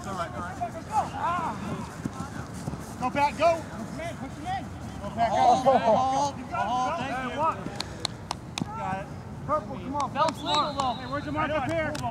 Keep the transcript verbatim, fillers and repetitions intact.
all right, all right. Go back, go. Push him in, push him in. Go back, go. Hold, hold, hold. hold, thank you. Got it. Purple, come on. Belt's legal though. Hey, where's the mark up here?